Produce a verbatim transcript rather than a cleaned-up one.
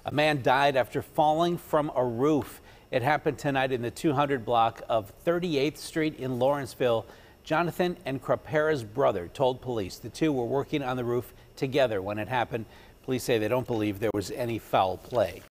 A man died after falling from a roof. It happened tonight in the two hundred block of thirty-eighth Street in Lawrenceville. Jonathan and Crapera's brother told police the two were working on the roof together when it happened. Police say they don't believe there was any foul play.